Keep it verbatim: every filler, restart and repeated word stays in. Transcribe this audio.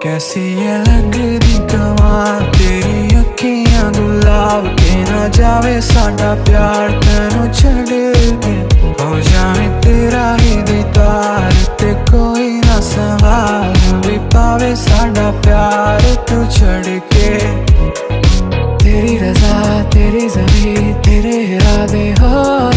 कैसी ये लगदी कमाल तेरी अखियां गुलाब के ना जावे साडा प्यार तेनू छड़ के हो जावे तेरा ही दीदार ते कोई ना सवाल भी पावे साडा प्यार तू छड़ के। तेरी रज़ा तेरी ज़मीं तेरे इरादे हो